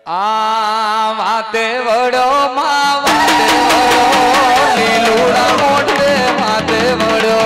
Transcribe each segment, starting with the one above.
आ माते वड़ो माँ माते वड़ो लीलूड़ा मोटे माते वड़ो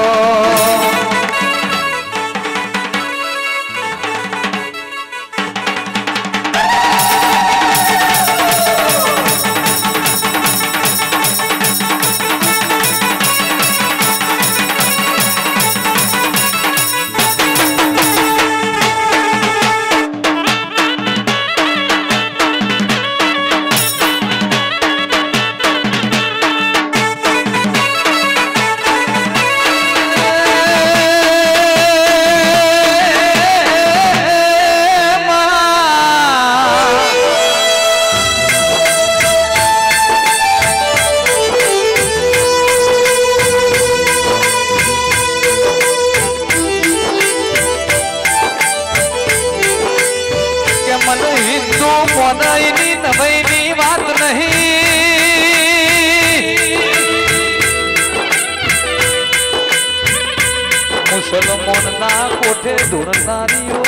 मुसलमान ना कोठे ढूंढनारियो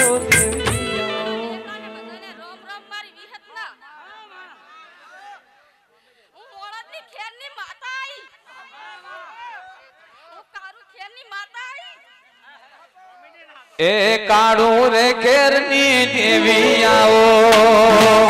ए काड़ू रे घेरनी देवी आओ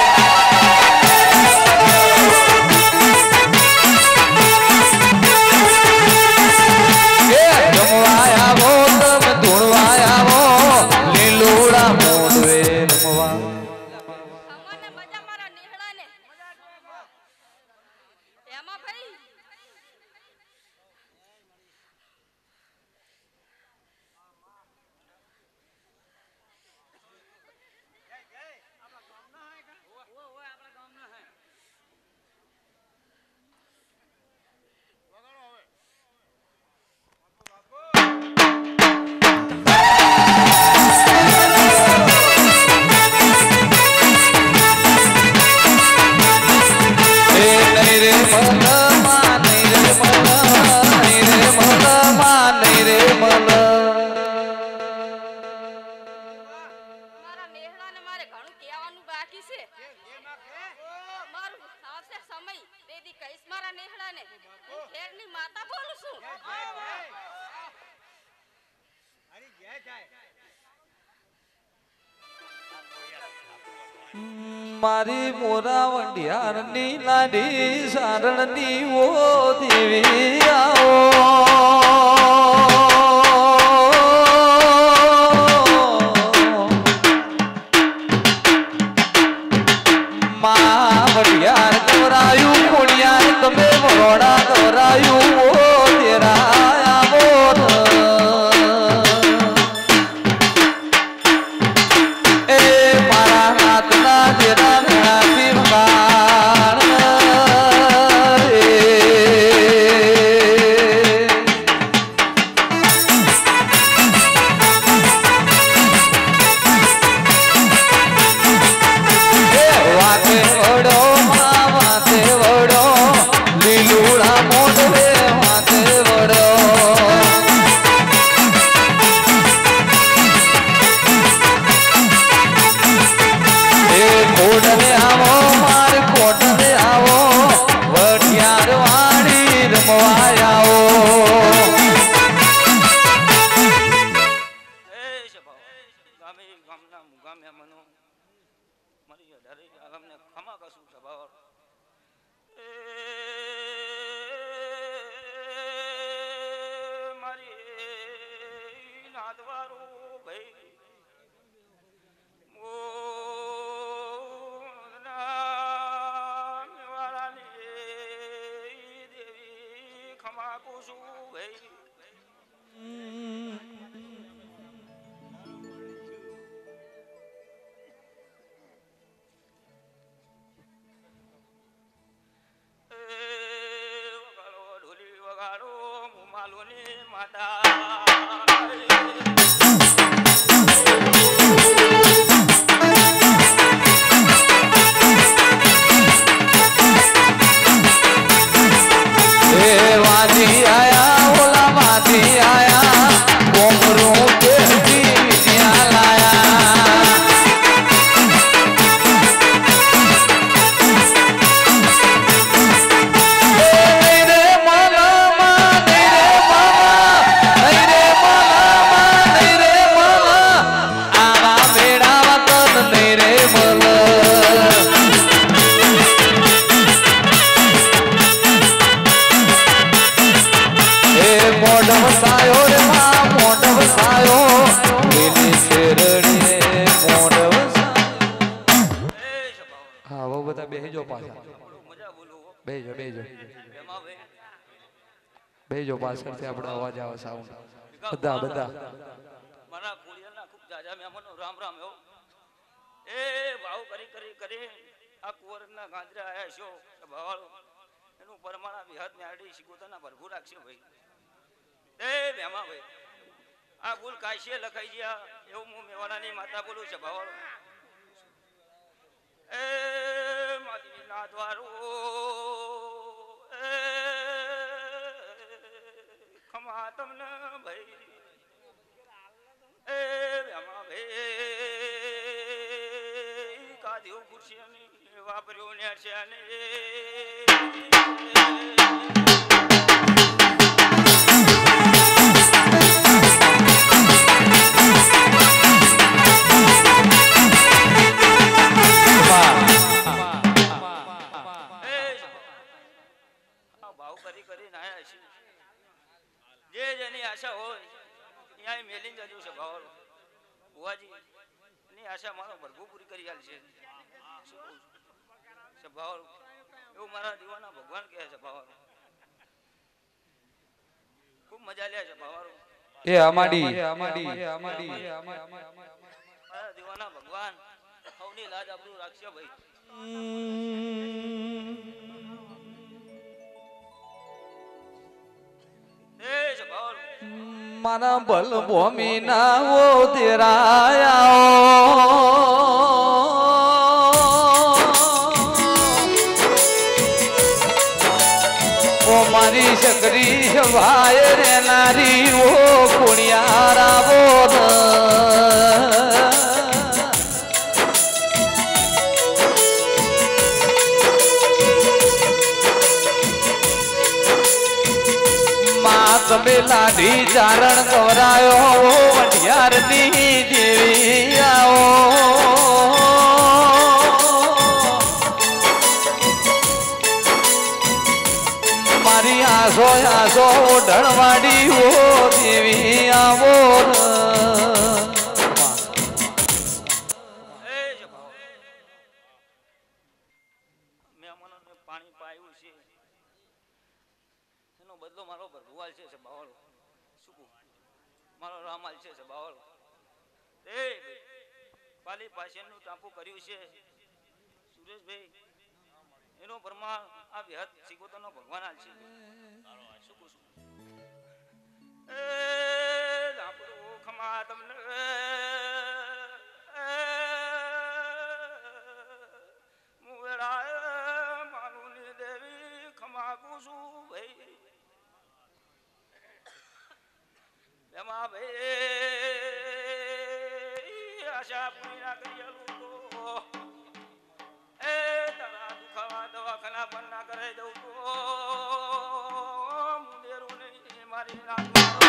मारी मोरा वंडियार नी लाडी सारण नी वो देवी आओ माँ वंडियार दोरायू कुड़ियार तुम्हें बरोड़ा दोरायू वो तेरा બધા બેહજો પાછા બેહજો બેહજો બેહજો પાછળથી આપણો અવાજ આવે સાઉન્ડ બધા બધા મારા કુળિયાના ખૂબ જાજા મહેમાનો રામ રામ એવો એ ભાવ કરી કરી કરી આ કુંવરના ગાંજરા આયા છો ભાવાળો એનું પરમાણા વિહત ન્યાડી શિકોતરના ભરભૂર રાખશે ભાઈ એ ભેમા ભાઈ આ ભૂલ કાશીએ લખાઈ ગયા એવું હું મેવાડાની માતા બોલું છે ભાવાળો એ મારી ના દ્વારો એ ખમા તમને ભાઈ એ ભેમા ભાઈ કાધ્યું ખુરશી વાપર્યું ને છે અને ભાવ કરી કરીને આયા છે જે જેની આશા હોય ત્યાં મેલી જજો છે ભાવ બુવાજી એની આશા મારો ભરભૂર પૂરી કરી આલ છે ભાવ એવું મારા દીવાના ભગવાન કહે છે ભાવ ખૂબ મજા લે છે ભાવ એ અમાડી મારા દીવાના ભગવાન સૌની લાજ આપણું રાખશે ભાઈ મારા બલ ભૂમિ ના ઓ તેરાયા ઓ મારી શકરી સવાય રે નારી ઓ કુણિયારા બોલ તમે લાડી ચારણ ગવરાયો વઢિયાર ની દેવી આવો મારી આસો આસો ઢળવાડી ઓ દેવી આવો પાણી પાયું છે એનો બદલો મારો ભરભુવાલ છે બાવળો શું મારો રામાલ છે બાવળો એ પાલી પાછળનું ટાંપુ કર્યું છે સુરેશભાઈ એનો પરમાણ આ વિહત સિકોતરનો ભગવાન હાલ છે શું કહું એ આપણું ખમા તમને મુવેડા માનુની દેવી ખમા કુસું ભાઈ એમાં ભાઈ આશા પૂરી ના કરી લોકો એ તારા દુખાવા દવાખાના પણ ના કરે દઉં તો મુંડેરું નહીં મારી ના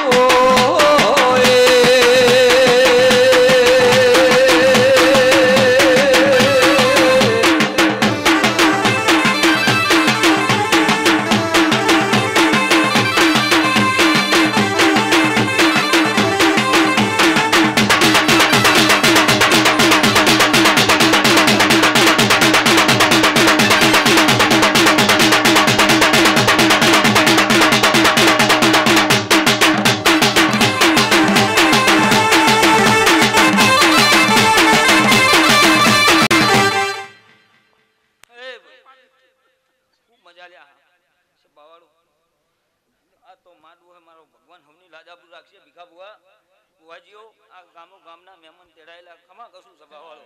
ગામના મહેમાન તેડાયેલા ખમા કશું સભાવાળો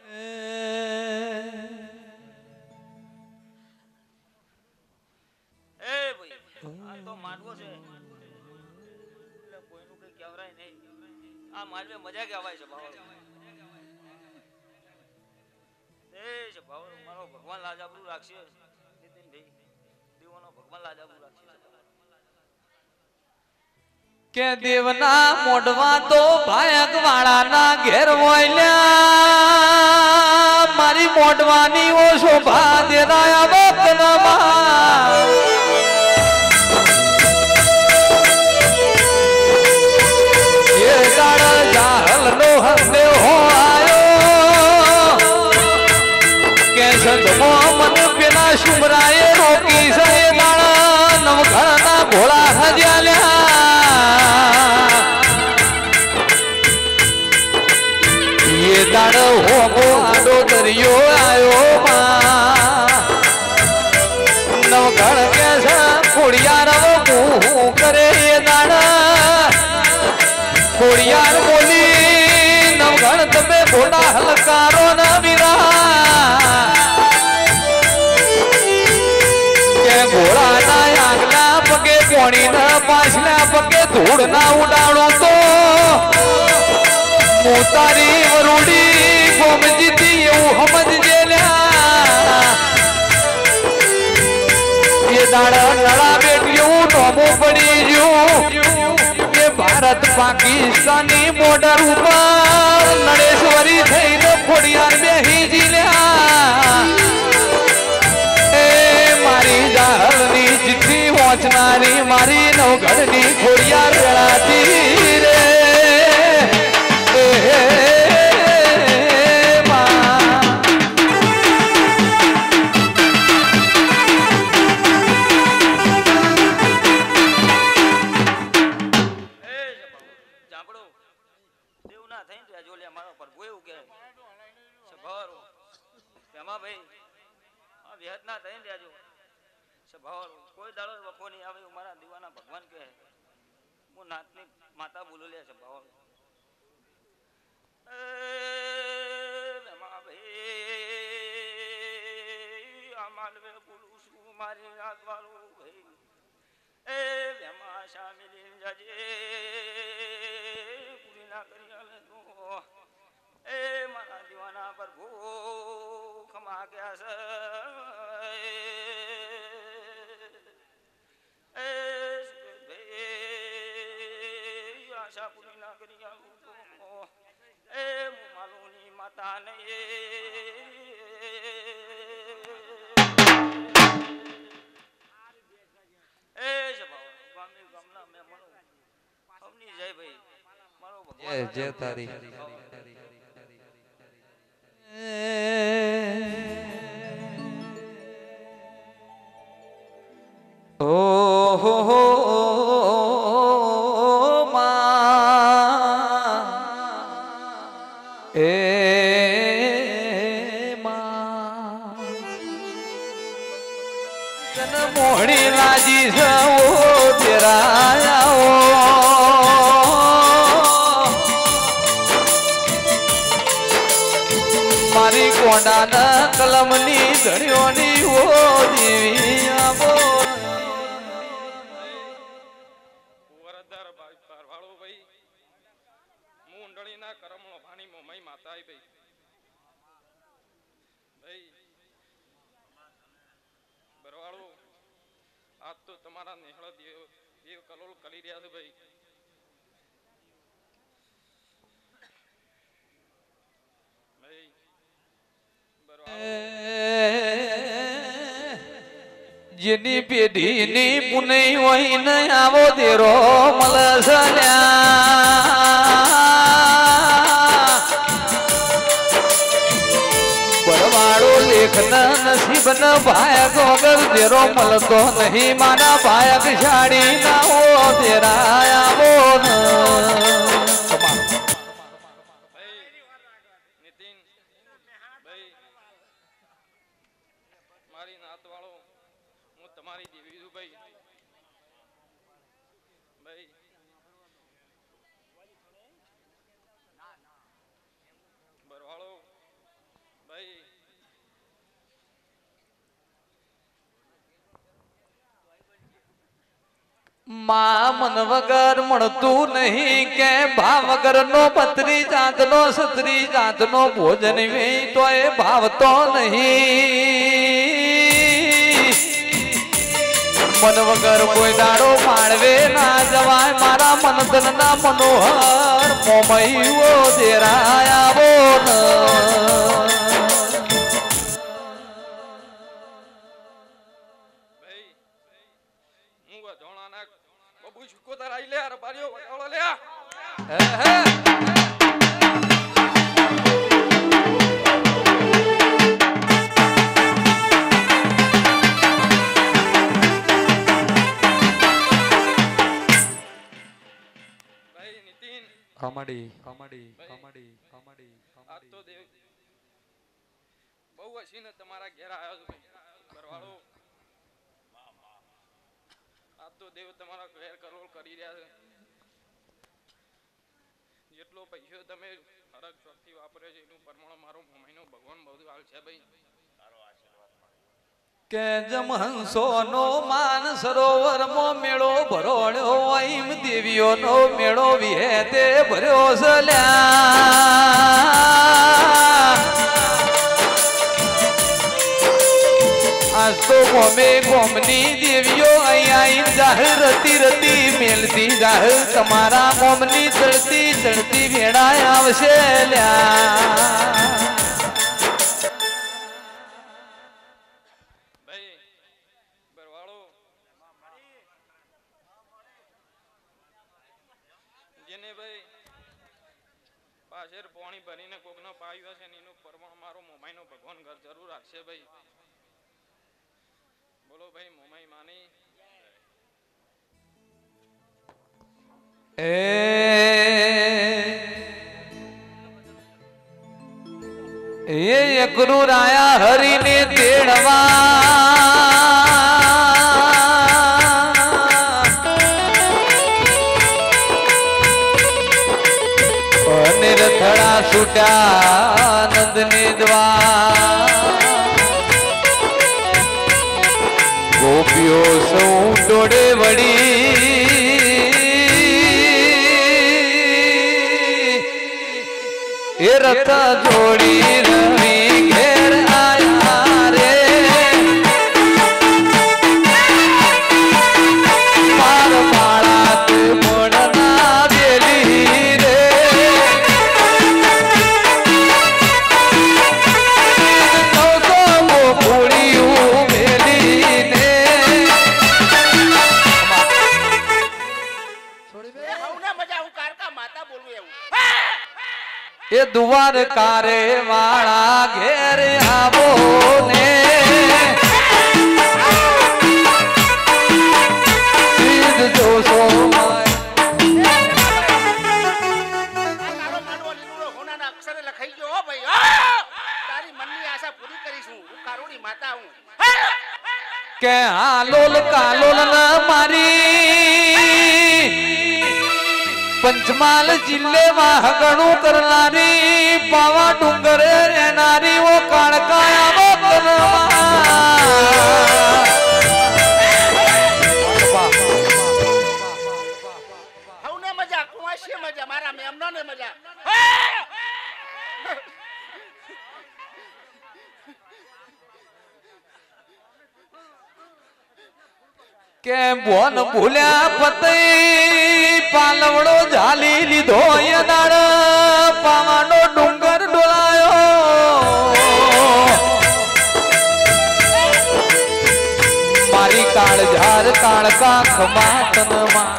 એ ભાઈ આ તો માંડવો છે એટલે કોઈનું કઈ કહેવાય નહીં આ માંડવે મજા કહેવાય છે ભાવાળો એ છે ભાવાળો મારો ભગવાન લાજાબરું રાખશે નીતિનભાઈ દેવોનો ભગવાન લાજાબરું રાખશે કે દેવના મોઢવા તો ભાયક વાળાના ઘેર વળ્યા મારી મોઢવાની ઓ શોભા દેરાયા વતનમાં એ દાડ જાહલ નો હસ્તે હો આયો કે સંતમો મન પેલા શુમરાએ રોકી છે એ દાણા નવઘણના ભોળા હજાલ્યા એ દાડો હોમો આડો દરિયો આયો માં નવઘણ કે છે ખોડિયાર હું કરે એ દાડા ખોડિયાર બોલી નવઘણ તમે ભોળા હલકારો ના વીરા કે ઘોડા ના આગલા પગે પોણી ના પાછલા પગે ધૂળ ના ઉડાડું તો હું તારી વરુડી ગોમજીતી એવું સમજજે લ્યા એ દાડા નળા બેટ્યું ટોમું પડી ગયું ભારત પાકિસ્તાની બોર્ડર ઉપર નડેશ્વરી થઈને ખોડિયાર બેહી જીલ્યા એ મારી જાહલની ચિઠ્ઠી વાંચનારી મારી નવઘણની ખોડિયાર વેળાતી રે કોઈ દાડો વખો નહીં આવે મારા દીવાના ભગવાન કહે હું નાથની માતા બોલું લે છે ભાવ માલવે બોલું છું મારી રાત વાળું ભાઈ એ વેમા શામિલી જજે પૂરી ના કરી આલે તો એ મારા દીવાના પર ખમા ગયા છે આશા પૂરી ના કરી આવું તો એ માલુની માતા ને એ ગામે ગામના મેં મનો અમની જય ભાઈ મારો ભગવાન જય તારી ઓ હો મોહણી લાજી છે ઓ તેરા મારી કોડાના કલમની ધણીઓની ઓ દેવી આવો વરદાર વાળો ભાઈ મુંડળીના કરમનો ભાણીમાં મય માતા આવી ભાઈ ભાઈ બરવાળો આજ તો તમારા નેહળ દેવ કલોલ કરી રહ્યા છે ભાઈ ભાઈ જેની પેઢીની પુનઈ હોય ને આવો દેરો બરવાળો લેખના નસીબ ન ભાયક વગર દેરો મળતો નહીં મારા ભાયક શાડી ના હો તેરા આવો નીતિન ભાઈ મારી નાત વાળો હું તમારી દેવી છું ભાઈ ભાઈ બરવાળો ભાઈ માં મન વગર મળતું નહીં કે ભાવ વગર નો 32 જાત નો 36 જાત નો ભોજન વે તો એ ભાવતો નહીં મન વગર કોઈ દાડો માળવે ના જવાય મારા મન ધન ના મનોહર મોમૈયો દેરાય આવો ન કમડી કમડી કમડી કમડી આ તો દેવ બહુ હસીને તમારા ઘેર આવ્યો છું ઘરવાળો આ તો દેવ તમારા ઘેર કરોડ કરી રહ્યા છે જેટલો પૈસો તમે હરક ચોકથી વાપરે છે એનું પ્રમાણ મારો મમ્મીનો ભગવાન બધું હાલ છે ભાઈ કે જમ હંસો નો માન સરોવર મો મેળો ભરોળ્યો એમ દેવીઓ નો મેળો વિહેતે ભર્યો સલ્યા આજ તો ગોમે ગોમની દેવીઓ અહીંયા જાહેર રતી રતી મેલતી જાહેર તમારા ગોમની ચડતી ચડતી ભેળાય આવશે લ્યા જેને ભાઈ પાછળ પાણી ભરીને કોકનો પાયો છે ને એનું પરમાણ મારો મોમાઈનો ભગવાન ઘર જરૂર રાખશે ભાઈ બોલો ભાઈ મોમાઈ માની એ એકરુ રાયા હરીને તેડવા રથડા છૂટ્યા નંદની દ્વાર ગોપીઓ સૌ ડોળે વળી એ રથ જોડી રમી ઘેર આયા રે પાર પાળા તે મોડના દેલી રે એ દ્વારકા રે વાળા ઘેર આવો ને સીધ જોશો અક્ષરે લખાઈ ગયો હો ભાઈ તારી મનની આશા પૂરી કરીશું હું કારોડી માતા હું કે હાલોલ કાલોલ ના મારી પંચમહાલ જિલ્લેમાં હગણું કરનારી પાવા ડુંગરે રહેનારી ઓ કાળકાયા હવને મજા કુવાશી મજા મારા મેમનો ને મજા કે બોન ભૂલ્યા પતઈ પાલવડો ઝાલી લીધો યદાડ પાવાનો ડુંગર ડોલાયો મારી કાળ ઝાર કાળકા ખમા તનમાં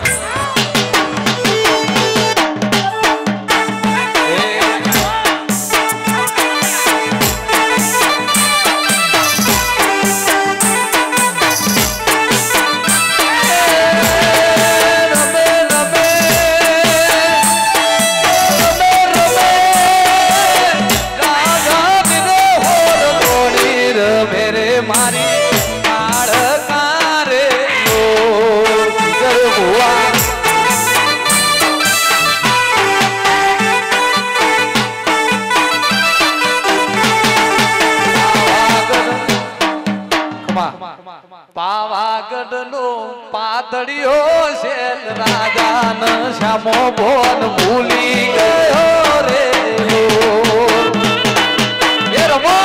પાવાગઢ નો પાતળિયો શેલ રાજાન શ્યામો બોન ભૂલી ગયો રે એ રમો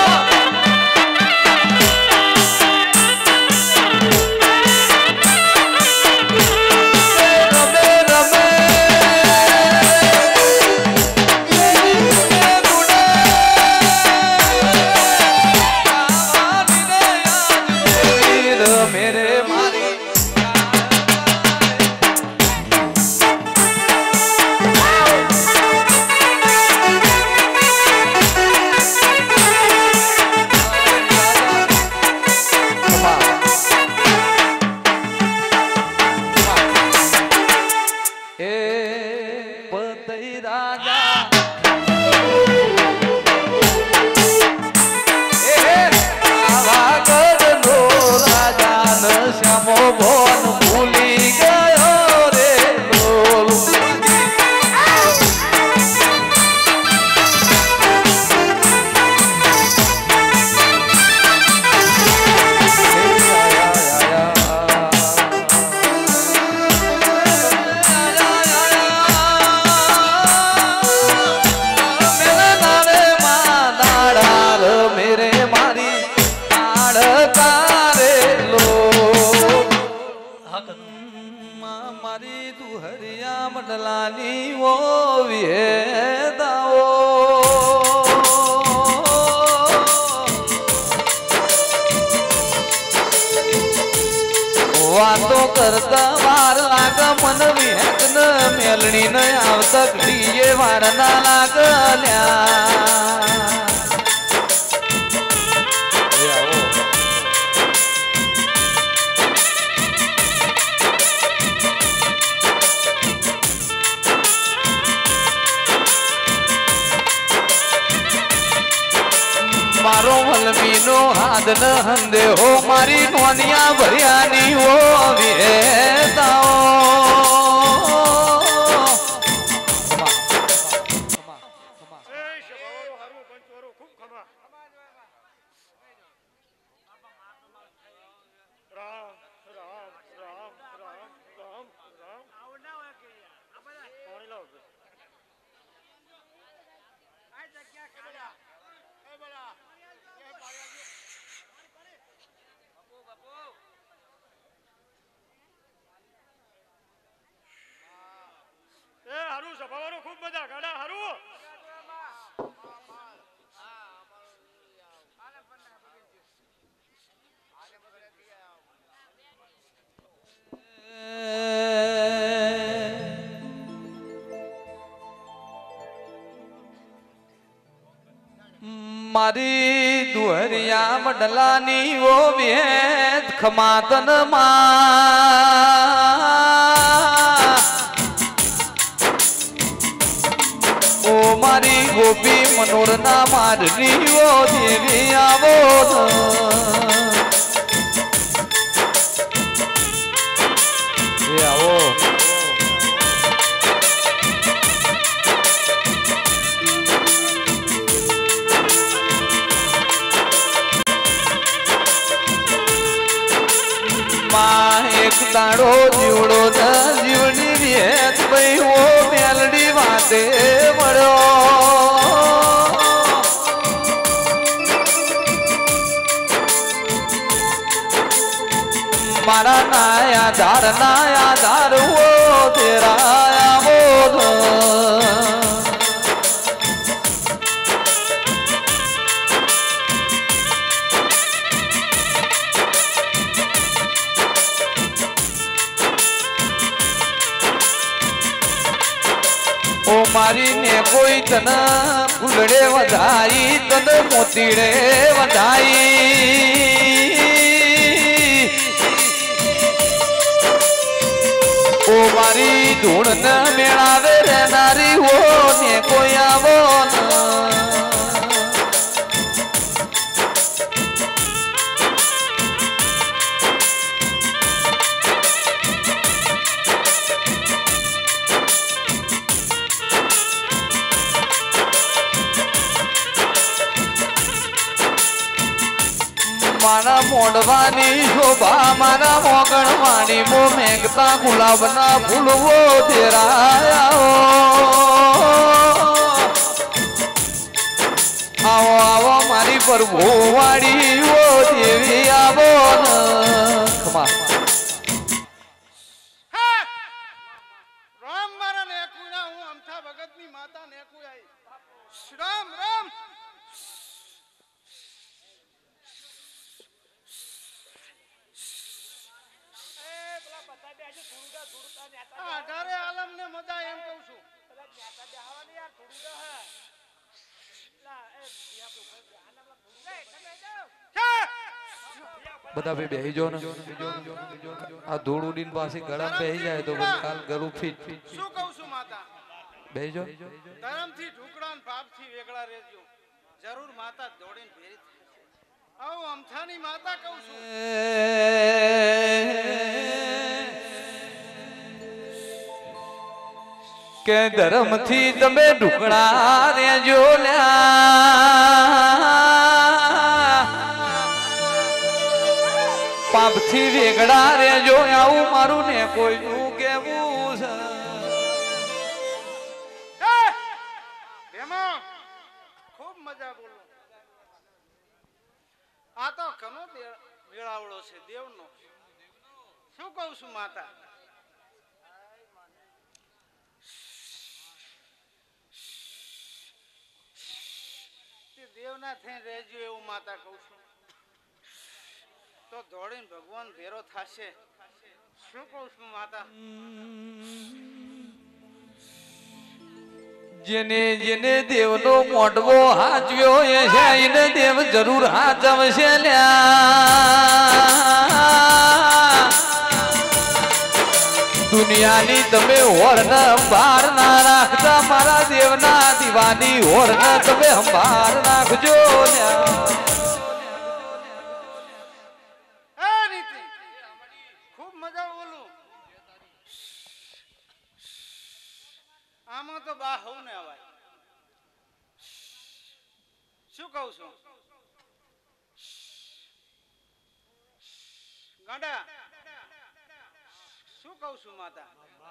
શ્યામો ભોન ભૂલી ગયો રે લોલ મંડલાની ઓ વેદાઓ વાતો કરતા વાર લાગ મન વિહકન મેલણી ન આવતા ઘડીએ વાળના લાગલ્યા મારો વલમીનો હાથ ન હંદે હો મારી નોનિયા ભર્યાની હો વેતાઓ હારું સભાવાળો ખૂબ બધા ગાડા હારું મારી દુહરિયા મંડલાની ઓ વેદ ખમાતન માં ઓ મારી ગોપી મનોરના મારની ઓ દેવી આવો આવો એક દાડો જીવડો ન જીવની વેત ભાઈ ઓ મેલડી વાતે મળ્યો મારા નાયા ધાર ઓ તેરા આવો ઓ મારી ને કોઈ તન ફૂલડે વધાઈ તન મોતીડે વધાઈ ઓ મારી ધૂળ ન મેળાવે રે નારી હો ને કોઈ આવો મારા મોડવાની શોભા મારા મોગણવાણી મો મેઘતા ગુલાબના ફૂલવો તેરાયા આવો આવો મારી પ્રભુ વાળી ઓ દેવી આવો ખમા રામ મારા નેકુના હું અમથા ભગતની માતા નેકુયાઈ રામ રામ અઢારે આલમ ને મજા એમ કહું છું બધા ભાઈ બેહી જો ને આ ધૂળ ઉડીને પાછી ગળામાં બેહી જાય તો કાલ ગળું ફીટ શું કહું છું માતા બેહી જો ધર્મથી ઢુકડા ને પાપથી વેગળા રહેજો જરૂર માતા દોડીને ભેરી થશે આવું અમથાની માતા કહું છું કે ધર્મથી તમે ઢુકડા રેજો લ્યા પાપથી વેગડા રેજો આવું મારું ને કોઈનું કેવું છે એમાં ખૂબ મજા બોલો. આ તો ઘણો મેળાવડો છે દેવનો. શું કહું છું માતા? દેવના થઈને રહેજો એવું માતા કહું છું. તો દોડીને ભગવાન ભેરો થશે. શું કહું છું માતા? જેને જેને દેવનો મોઢવો હાચવ્યો એ છે એને દેવ જરૂર હાચવશે લ્યા દુનિયાની તમે હોરને સંભાર ના રાખતા મારા દેવના દીવાની હોરને તમે સંભાર રાખજો ખૂબ મજા બોલું. આમાં તો બા હવ ને અવાય. શું કહું છું ગાંડા? શું કહું છું માતા?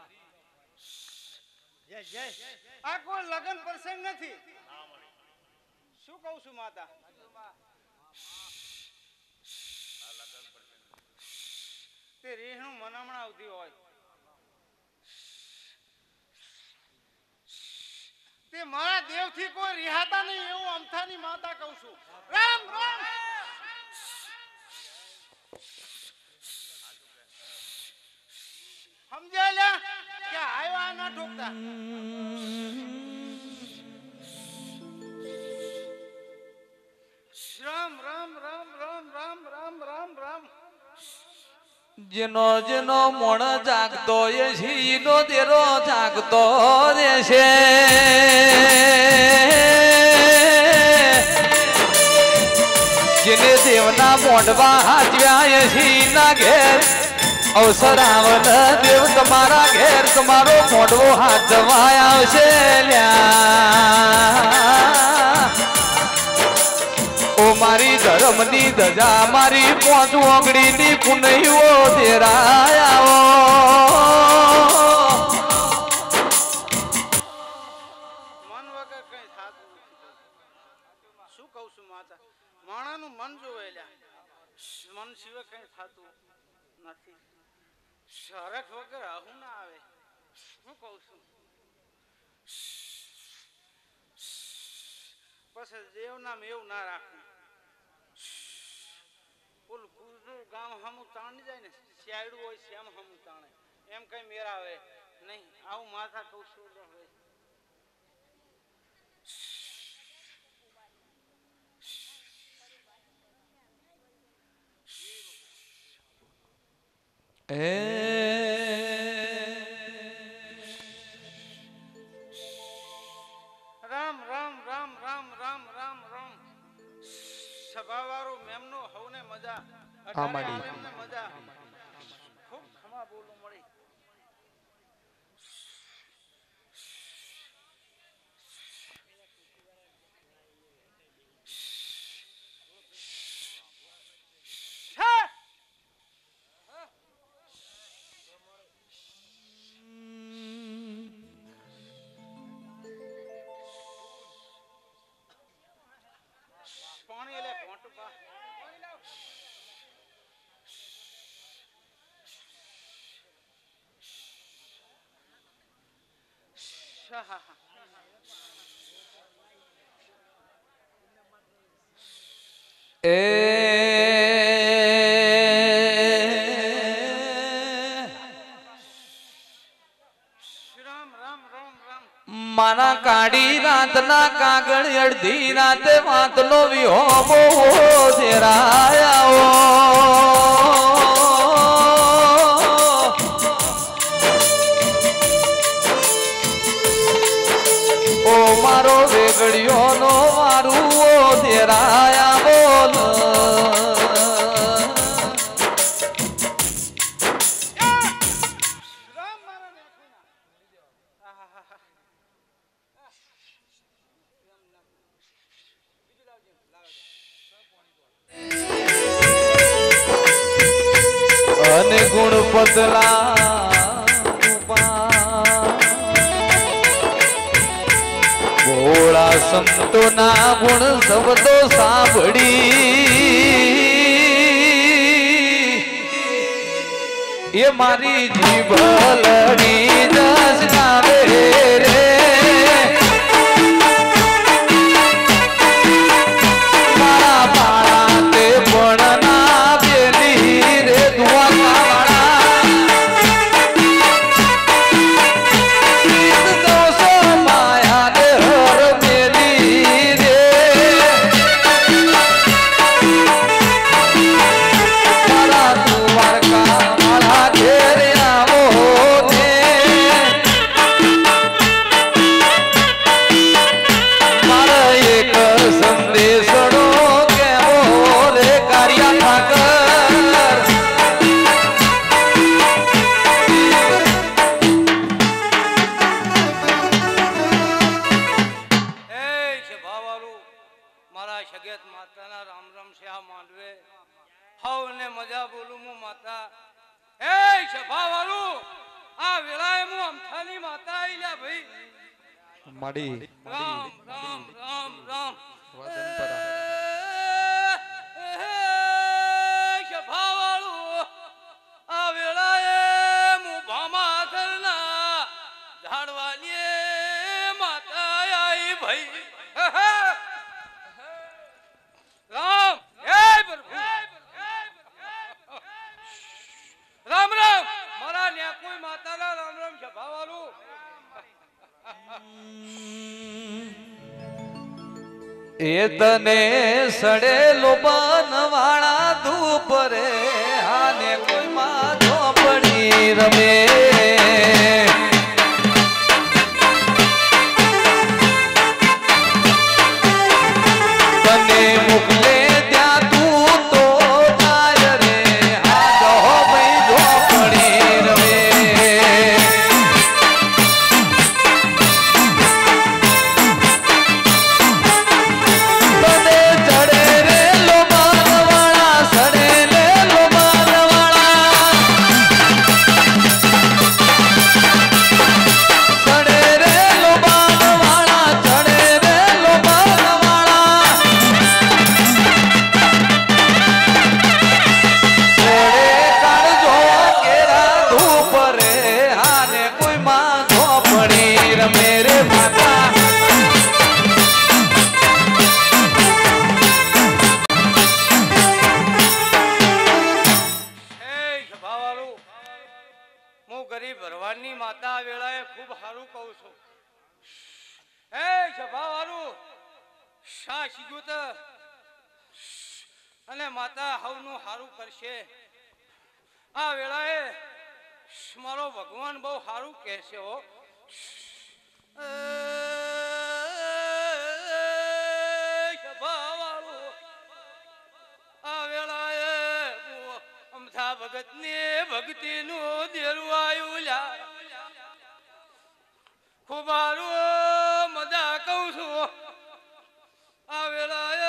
આ કોઈ લગ્ન પ્રસંગ નથી. શું કહું છું માતા? તે રેહણું મનામણા આવતી હોય તે મારા દેવથી કોઈ રિહાતા નહીં એવું અમથાની માતા કહું છું. રામ રામ. સમજ્યા લ્યા કે આવ્યા ના ઠોકતા. રામ રામ રામ રામ રામ રામ રામ રામ. જેનો જેનો મોણ જાગતો એ નો દેરો જાગતો રહેશે જેને દેવના મોઢવા હાજવ્યા એ ના ઘેર અવસર આવન દેવ તમારા ઘેર તમારો મોઢવો હાજવા આવશે લ્યા ઓ મારી ધર્મની ધજા મારી પોંચ ઓગણીની પુનઈઓ દેરાયા મન વગર કઈ થાતું નથી. શું કહું છું માતા? માણાનું મન જોવે લ્યા. મન સિવાય કઈ થાતું નથી. શરખ વગર આવું ના આવે. શું કહું છું? પછી દેવનામ એવું ના રાખવું. ઓલું ગુજરું ગામ હમું તાણી જાય ને શિયાળું હોય શ્યામ હમું તાણે એમ કઈ મેરાવે નહીં. આવું માથા કહું છું. રામ રામ રામ રામ રામ રામ રામ. સભાવાળો મેમનો હવને મજા. અટાણે મજા. ખૂબ ખમા બોલું મળી. પાણી લે ઘોંટું પા. માના કાઢી રાતના કાગળ અડધી રાતે વાતનો વિહોબો દેરાયા ઓ મારો વેગડિયો નો મારું દેરાયા બોલ ને ગુણ પતલા ભોળા સંતો ના ગુણ શબ્દો સાંભળી એ મારી જીભ લડી જસ ગાવે રે મારા બાળા તે પણ ના બેલી રે માડી રામ રામ રામ રામ શભાવાળું આ વેળાએ હું ભામા ધરના ઝાડવાલીએ માતા આઈ ભાઈ રામ હે પ્રભુ રામ રામ મારા ન્યા કોઈ માતાના રામ રામ શભાવાળું એ તને સડેલો બનવાળા ધૂપ રે આને કોઈ માં ઝોપડી રમે તને મોકલે ત્યાં તું તો જાય રે આ જો ભાઈ ઝોપડી રમે અને માતા હવનું હારું કરશે આ વેળાએ મારો ભગવાન બહુ હારું કહેશે હો આ વેળાએ અમથા ભગત ને ભક્તિ નું દેરું આવ્યું લ્યા ખૂબ હારું મજા કહું છું આ વેળાએ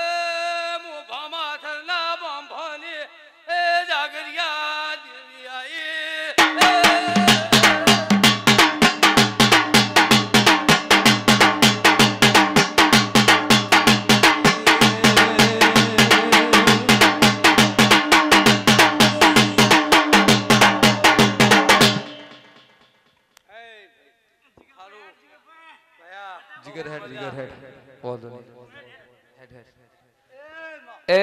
जिगर हेड बहुत हेड ए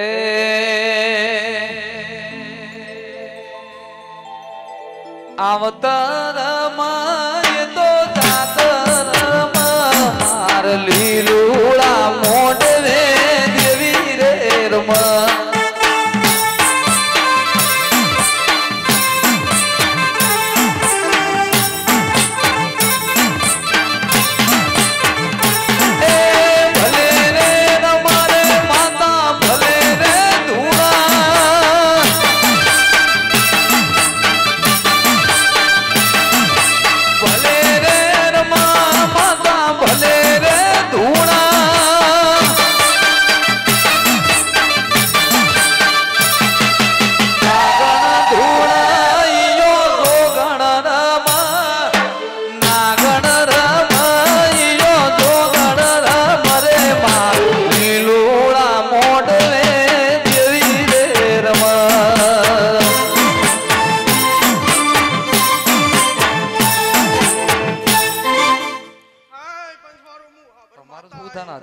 अवतार माय तो जातर मार लीलूड़ा मोडवे देवी रे रमा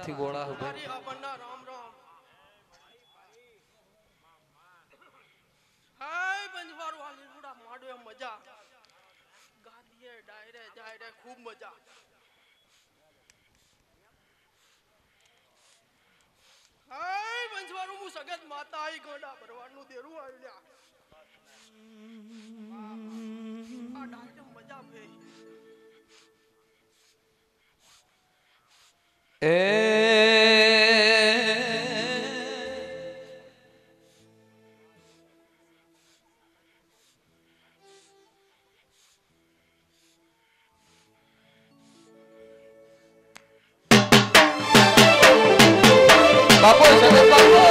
હાથી ગોળા હવે મારી આપણના રામ રામ હાય બંજવારું આ લીલુડા માડો એ મજા ગાદીએ ડાયરે જાય ખૂબ મજા હાય બંજવારું હું સગત માતા આઈ ગોડા ભરવાનું દેરું આવ્યું આ ડાયરે મજા ભઈ બાપુ સગત બાપુ